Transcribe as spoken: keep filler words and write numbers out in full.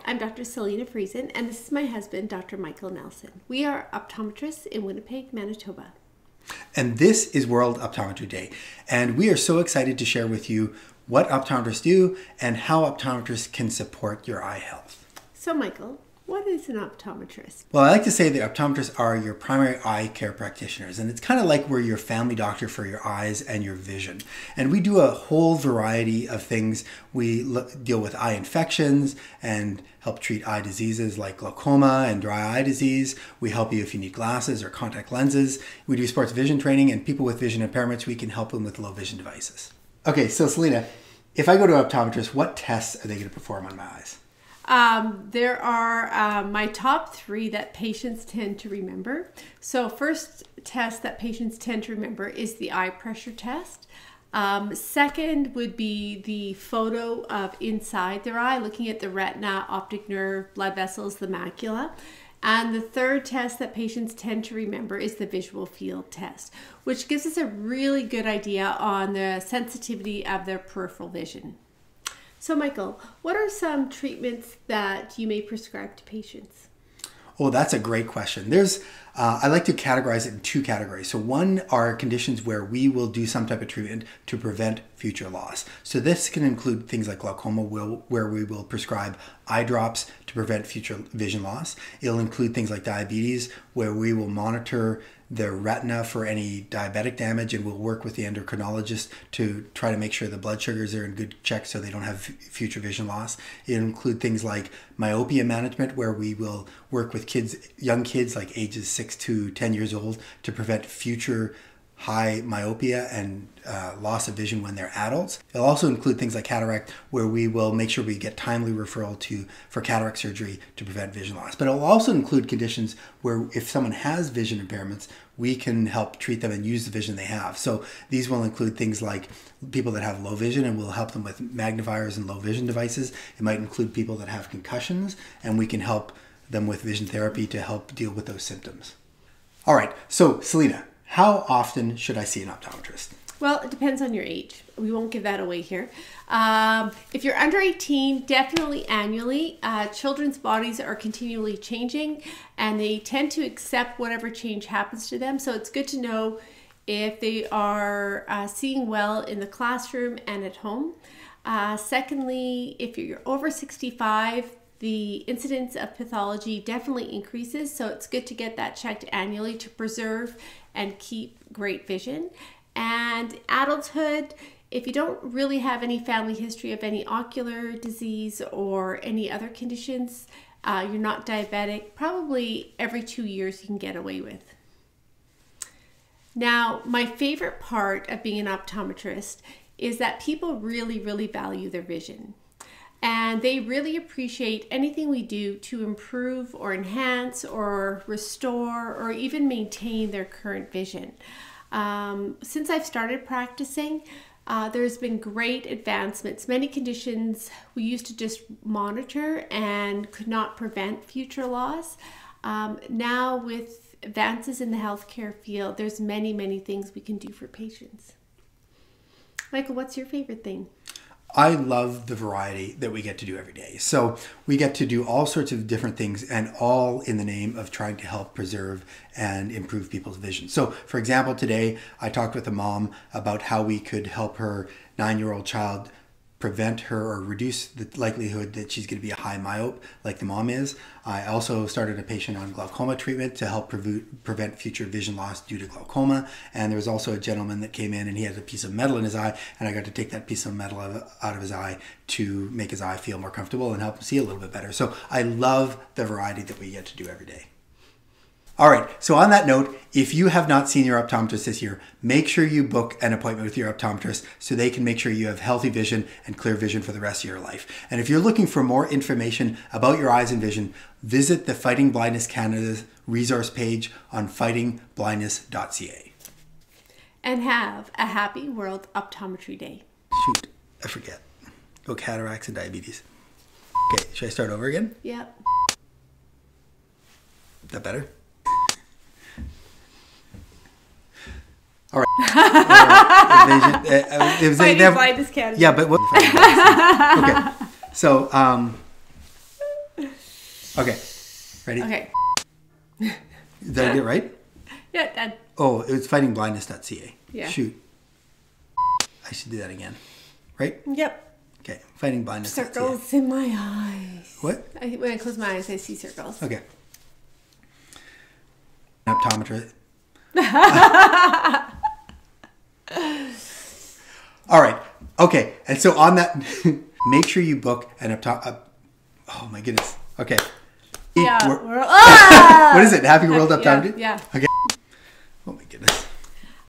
I'm Doctor Selena Friesen, and this is my husband, Doctor Michael Nelson. We are optometrists in Winnipeg, Manitoba. And this is World Optometry Day, and we are so excited to share with you what optometrists do and how optometrists can support your eye health. So, Michael, what is an optometrist? Well, I like to say that optometrists are your primary eye care practitioners, and it's kind of like we're your family doctor for your eyes and your vision. And we do a whole variety of things. We look, deal with eye infections and help treat eye diseases like glaucoma and dry eye disease. We help you if you need glasses or contact lenses. We do sports vision training, and people with vision impairments, we can help them with low vision devices. Okay, so Selena, if I go to an optometrist, what tests are they going to perform on my eyes? Um, there are uh, my top three that patients tend to remember. So first test that patients tend to remember is the eye pressure test. Um, second would be the photo of inside their eye, looking at the retina, optic nerve, blood vessels, the macula. And the third test that patients tend to remember is the visual field test, which gives us a really good idea on the sensitivity of their peripheral vision. So, Michael, what are some treatments that you may prescribe to patients? Oh, that's a great question. There's, uh, I like to categorize it in two categories. So one are conditions where we will do some type of treatment to prevent future loss. So this can include things like glaucoma, where we will prescribe eye drops to prevent future vision loss. It'll include things like diabetes, where we will monitor the retina for any diabetic damage, and we'll work with the endocrinologist to try to make sure the blood sugars are in good check so they don't have future vision loss. It'll include things like myopia management, where we will work with kids, young kids like ages six to ten years old, to prevent future high myopia and uh, loss of vision when they're adults. It'll also include things like cataract, where we will make sure we get timely referral to for cataract surgery to prevent vision loss. But it'll also include conditions where if someone has vision impairments, we can help treat them and use the vision they have. So these will include things like people that have low vision, and we'll help them with magnifiers and low vision devices. It might include people that have concussions, and we can help them with vision therapy to help deal with those symptoms. All right, so Selena, how often should I see an optometrist? Well, it depends on your age. We won't give that away here. Um, if you're under eighteen, definitely annually. Uh, children's bodies are continually changing, and they tend to accept whatever change happens to them. So it's good to know if they are uh, seeing well in the classroom and at home. Uh, secondly, if you're over sixty-five, the incidence of pathology definitely increases, so it's good to get that checked annually to preserve and keep great vision. And adulthood, if you don't really have any family history of any ocular disease or any other conditions, uh, you're not diabetic, probably every two years you can get away with. Now, my favorite part of being an optometrist is that people really, really value their vision. And they really appreciate anything we do to improve or enhance or restore or even maintain their current vision. Um, since I've started practicing, uh, there's been great advancements. Many conditions we used to just monitor and could not prevent future loss. Um, now with advances in the healthcare field, there's many, many things we can do for patients. Michael, what's your favorite thing? I love the variety that we get to do every day. So we get to do all sorts of different things, and all in the name of trying to help preserve and improve people's vision. So for example, today I talked with a mom about how we could help her nine-year-old child prevent her or reduce the likelihood that she's going to be a high myope like the mom is. I also started a patient on glaucoma treatment to help pre prevent future vision loss due to glaucoma. And there was also a gentleman that came in and he had a piece of metal in his eye, and I got to take that piece of metal out of his eye to make his eye feel more comfortable and help him see a little bit better. So I love the variety that we get to do every day. All right, so on that note, if you have not seen your optometrist this year, make sure you book an appointment with your optometrist so they can make sure you have healthy vision and clear vision for the rest of your life. And if you're looking for more information about your eyes and vision, visit the Fighting Blindness Canada resource page on fighting blindness dot c a. And have a happy World Optometry Day. Shoot, I forget. Oh, cataracts and diabetes. Okay, should I start over again? Yep. Is that better? All right. uh, vision, uh, it was Fighting never, Blindness Canada. Yeah, but what? Okay. So, um, Okay. Ready? Okay. Did I get it right? Yeah, done. Oh, it was fighting blindness dot c a. Yeah. Shoot. I should do that again. Right? Yep. Okay. fighting blindness dot c a. Circles in my eyes. What? I, when I close my eyes, I see circles. Okay. Optometrist. All right. Okay. And so on that, make sure you book an optom. Uh, oh my goodness. Okay. Yeah. We're- We're, ah! what is it? Happy World Yeah, Optometry? yeah. Okay.